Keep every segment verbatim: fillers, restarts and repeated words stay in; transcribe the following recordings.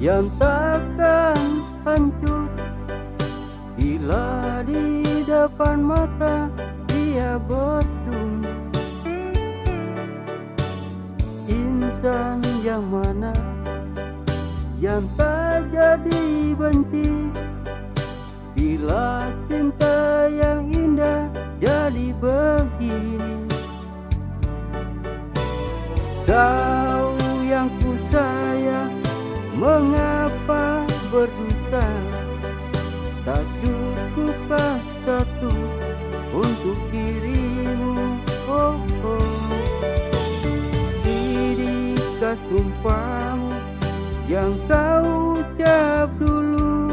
yang takkan hancur bila di depan mata dia bertemu. Insan yang mana yang tak jadi benci bila cinta yang indah jadi begini. Kau yang ku sayang, mengapa berdusta? Tak cukupkah satu untuk dirimu? Oh, oh. Inikah sumpahmu yang kau ucap dulu?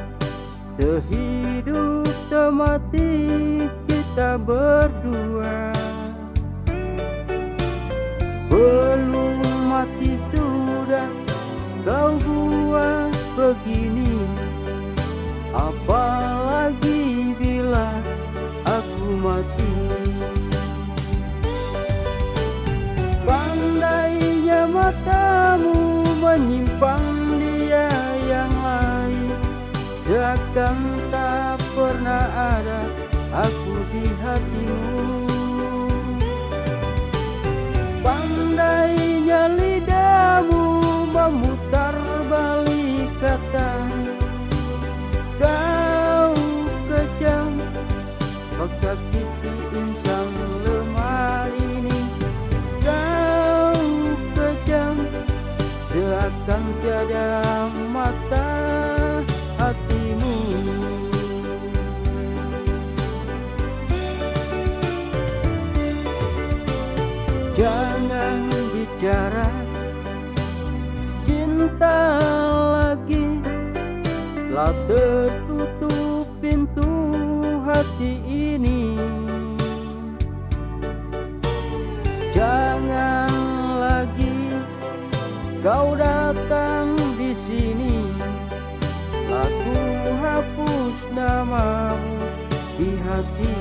Sehidup semati kita berdua. Belum mati sudah kau buat begini, apalagi bila aku mati. Pandainya matamu menyimpan dia yang lain, seakan tak pernah ada aku di hatimu. Pandainya lidahmu memutar balik kata, kau kejam, kau sakiti insan lemah ini. Kau kejam, seakan tiada mata hatimu. Jangan bicara cinta lagi, telah tertutup pintu hati ini. Jangan lagi kau datang di sini, telah ku hapus namamu di hati.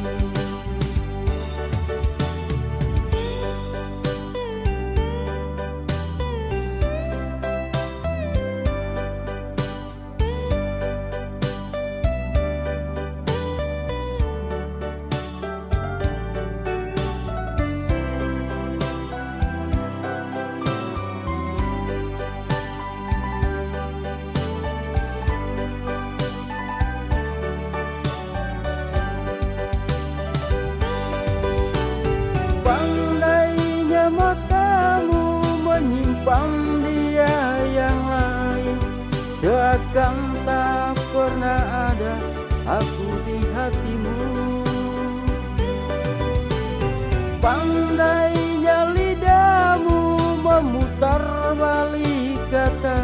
Pandainya matamu menyimpan dia yang lain, seakan tak pernah ada aku di hatimu. Pandainya lidahmu memutar balik kata,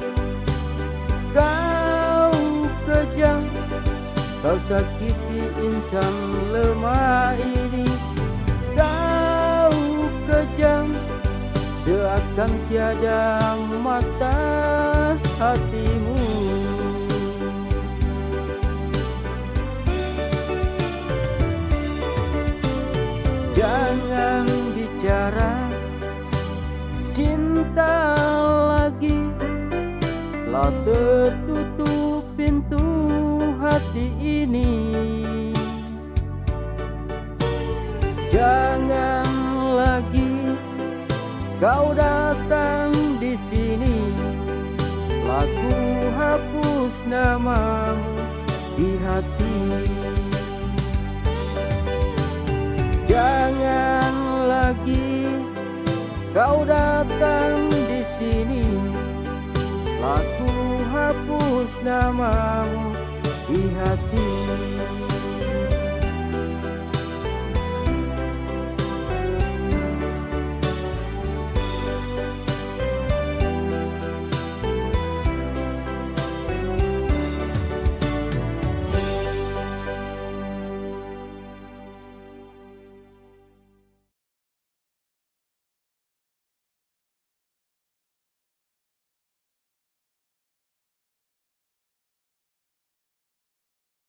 kau kejam, kau sakiti insan lemah ini. Kau kejam, seakan tiada mata hatimu. Jangan bicara cinta lagi, telah tertutup pintu hati ini. Jangan lagi kau datang di sini, telah ku hapus namamu di hati. Jangan lagi kau datang di sini, telah ku hapus namamu di hati.